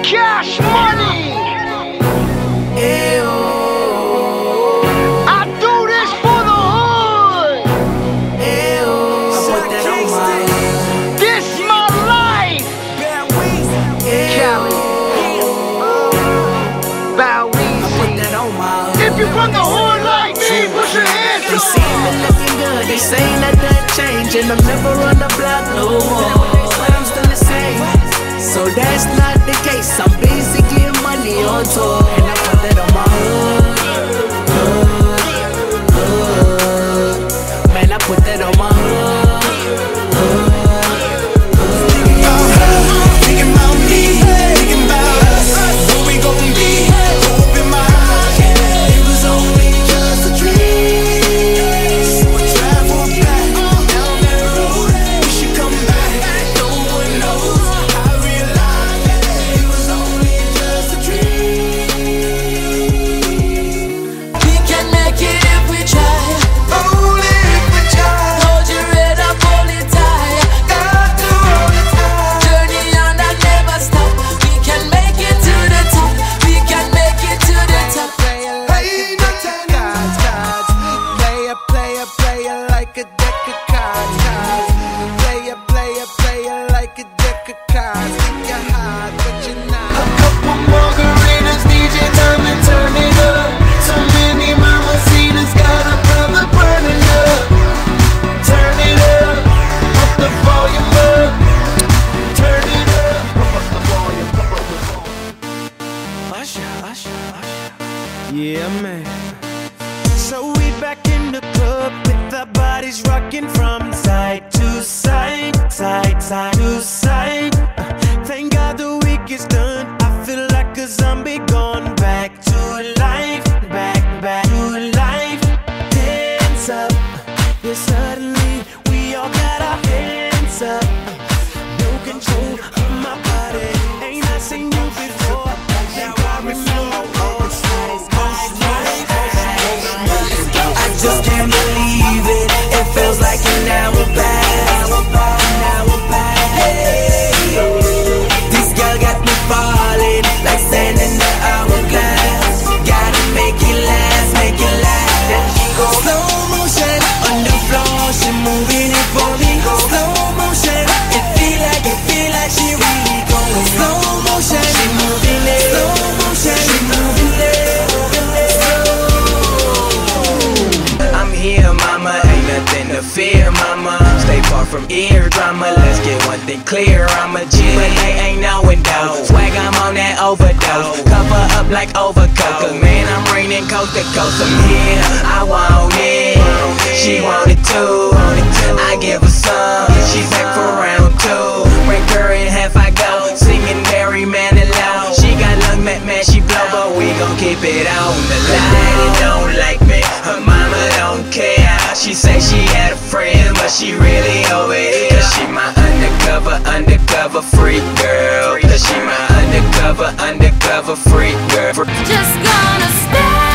Cash Money. I do this for the hood. This my life. Cali. Bow Weezy. If you from the hood like me, put your hands up. They see me looking good, they saying that changing. I'm never on the block no more, but I'm still the same. So that's not the case. I'm busy getting money on tour, and I put that on my hood. Man, I put that on my hood. Thinking about me, thinking about us, what we gon' be. Open my eyes, it was only just a dream. So I travel back down that road. We should come back, no one knows. I realized it was only just a dream. We can make it if we try. Only if we try. Hold your head up, hold it tight. Got to hold it tight. Journey on that never stop. We can make it to the top. We can make it to the top. Hey, no time, cards. Play it like a deck of cards. Play it like a deck of cards. Think you're hot, but you're not. A couple margaritas, need your time to turn it up. So many mamacitas, got a brother burning up. Turn it up, up the volume up. Turn it up, up the volume. Yeah, man. So we back in the club with our bodies rocking from side to side, side to side. Thank God the week is done. I feel like a zombie gone back to life, back to life. Hands up, yeah, suddenly we all got our hands up. No control of my body, ain't I seen you before? Now I remember all the sides. I just can't believe it. It feels like an hour past. Hey, this girl got me falling like sand in the hourglass. Gotta make it last, make it last. Then she goes slow motion on the floor, she moving it for me. Slow motion, it feel like she really going slow motion. She moving it, slow motion, she moving it. I'm here, mama, ain't nothing to fear, mama. Stay far from ear drama, let's get one thing clear. I'm a G, but they ain't knowing though. Swag, I'm on that overdose. Cover up like overcoat, cause man, I'm raining coast to coast. I'm here, I want it, she want it too. I give her some, she's back for round two. Break her in half, I go, singing Mary Man and loud. She got lung man, she blow, but we gon' keep it on the line. Her daddy don't like me, her mama don't care. She say she had a friend, but she really over here. Cause she my undercover freak girl. Cause she my undercover freak girl. Just gonna stay.